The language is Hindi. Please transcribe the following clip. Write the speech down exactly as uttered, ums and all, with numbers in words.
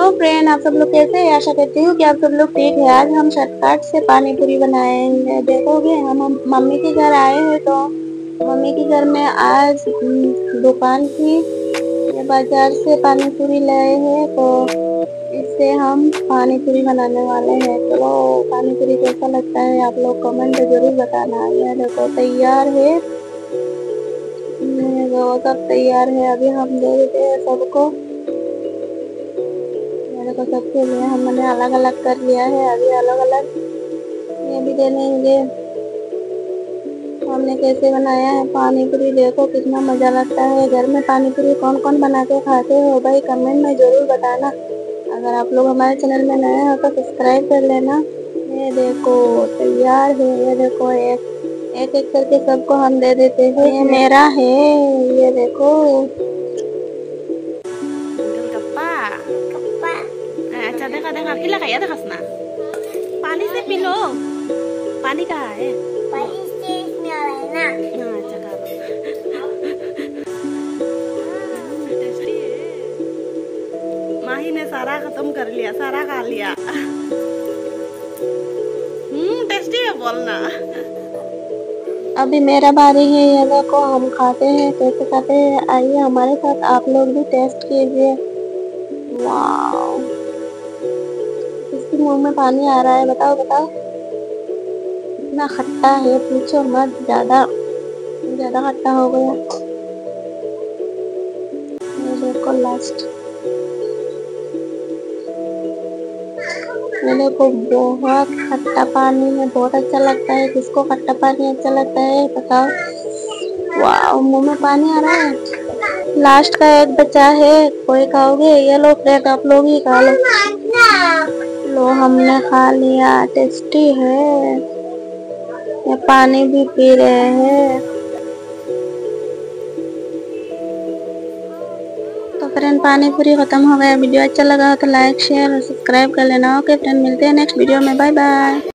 फ्रेंड, आप सब लोग कैसे हैं? आशा करती हूँ कि आप सब लोग ठीक है। आज हम शॉर्टकट से पानी पूरी बनाएंगे। देखोगे, हम हम मम्मी के घर आए हैं तो मम्मी के घर में आज हम्म, दुकान की ये बाजार से पानी पूरी लाए हैं तो इससे हम पानी पूरी बनाने वाले हैं। चलो, पानी पूरी कैसा लगता है आप लोग कमेंट में जरूर बताना। यह देखो तैयार है, ये वो सब तैयार है। अभी हम दे देते हैं सबको। मेरे को सबके लिए हमने अलग अलग कर लिया है। अभी अलग अलग ये भी दे देंगे। हमने कैसे बनाया है पानी पूरी, देखो कितना मजा लगता है। घर में पानी पूरी कौन कौन बना के खाते हो भाई, कमेंट में जरूर बताना। अगर आप लोग हमारे चैनल में नए हो तो सब्सक्राइब कर लेना। ये देखो तैयार है। ये देखो एक एक एक करके सबको हम दे देते हैं। ये मेरा है, ये देखो। अच्छा देखा देखा खिला खाया देखा ना, पानी से पी लो। पानी कहाँ है? पानी से इसमें आ रहा है ना। हाँ, अच्छा खा लो। टेस्टी है। माही ने सारा खत्म कर लिया, सारा खा लिया। हम्म टेस्टी है बोलना। अभी मेरा बारी है। ये देखो हम खाते हैं, कैसे खाते हैं आइए हमारे साथ आप लोग भी टेस्ट कीजिए। वाह, किसके मुंह में पानी आ रहा है? बताओ बताओ। इतना खट्टा है पूछो मत, ज्यादा ज्यादा खट्टा हो गया। ये देखो लास्ट, ये देखो बहुत खट्टा पानी है। बहुत अच्छा लगता है। किसको खट्टा पानी अच्छा लगता है बताओ। वाह, मुंह में पानी आ रहा है। लास्ट का एक बचा है, कोई खाओगे? ये लो फ्रेंड, आप लोग ही खा लो। लो हमने खा लिया। टेस्टी है। ये पानी भी पी रहे हैं। तो फ्रेंड पानी पूरी खत्म हो गया। वीडियो अच्छा लगा हो तो लाइक शेयर और सब्सक्राइब कर लेना। ओके फ्रेंड, मिलते हैं नेक्स्ट वीडियो में। Bye bye.